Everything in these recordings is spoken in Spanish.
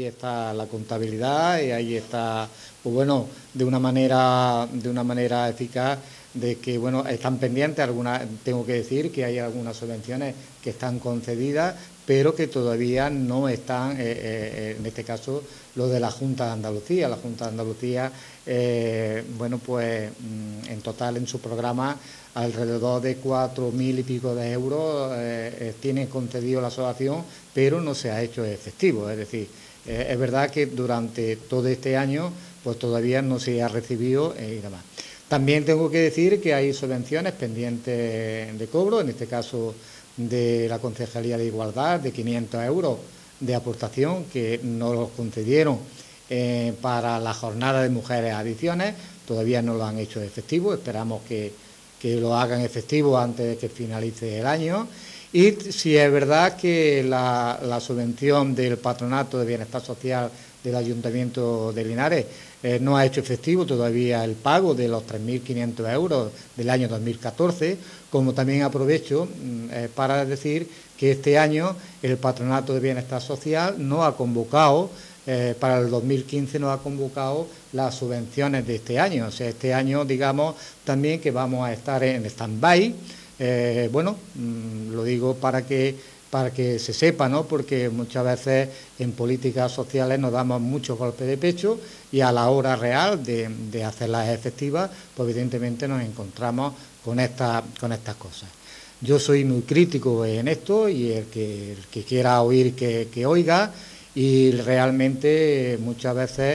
ahí está la contabilidad y ahí está, pues bueno, de una manera eficaz de que, bueno, están pendientes algunas, tengo que decir que hay algunas subvenciones que están concedidas, pero que todavía no están, en este caso, lo de la Junta de Andalucía. La Junta de Andalucía, bueno, pues en total en su programa alrededor de 4.000 y pico de euros tiene concedido la asociación, pero no se ha hecho efectivo. Es decir, es verdad que durante todo este año pues todavía no se ha recibido y demás. También tengo que decir que hay subvenciones pendientes de cobro, en este caso de la Concejalía de Igualdad, de 500 euros de aportación que nos los concedieron para la jornada de mujeres adicciones. Todavía no lo han hecho efectivo, esperamos que lo hagan efectivo antes de que finalice el año. Y si es verdad que la subvención del Patronato de Bienestar Social del Ayuntamiento de Linares no ha hecho efectivo todavía el pago de los 3.500 euros del año 2014, como también aprovecho para decir que este año el Patronato de Bienestar Social no ha convocado, para el 2015 no ha convocado las subvenciones de este año. O sea, este año, digamos, también que vamos a estar en stand-by. Bueno, lo digo para que se sepa, ¿no? Porque muchas veces en políticas sociales nos damos muchos golpes de pecho y a la hora real de hacerlas efectivas, pues evidentemente nos encontramos con estas cosas. Yo soy muy crítico en esto y el que quiera oír que oiga, y realmente muchas veces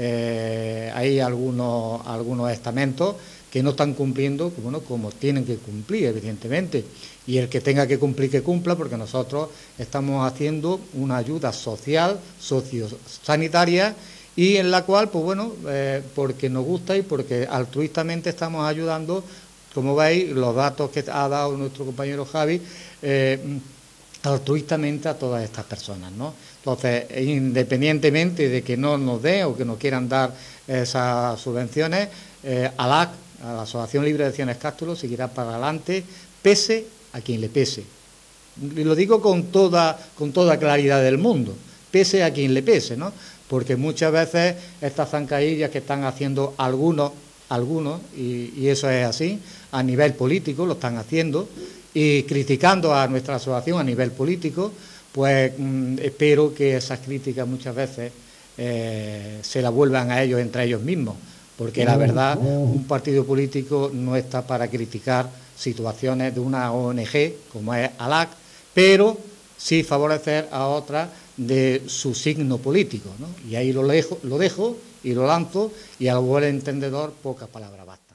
hay algunos estamentos que no están cumpliendo, bueno, como tienen que cumplir, evidentemente, y el que tenga que cumplir, que cumpla, porque nosotros estamos haciendo una ayuda social, sociosanitaria, y en la cual, pues bueno, porque nos gusta y porque altruistamente estamos ayudando, como veis, los datos que ha dado nuestro compañero Javi, altruistamente a todas estas personas, ¿no? Entonces, independientemente de que no nos den o que nos quieran dar esas subvenciones, ALAC, a la Asociación Libre de Adicciones Cástulo, seguirá para adelante, pese a quien le pese. Y lo digo con toda claridad del mundo, pese a quien le pese, ¿no? Porque muchas veces estas zancadillas que están haciendo algunos, y eso es así, a nivel político lo están haciendo, y criticando a nuestra asociación a nivel político, pues espero que esas críticas muchas veces se las vuelvan a ellos entre ellos mismos, porque la verdad, un partido político no está para criticar situaciones de una ONG como es ALAC, pero sí favorecer a otras de su signo político, ¿no? Y ahí lo dejo y lo lanzo, y al buen entendedor pocas palabras bastan.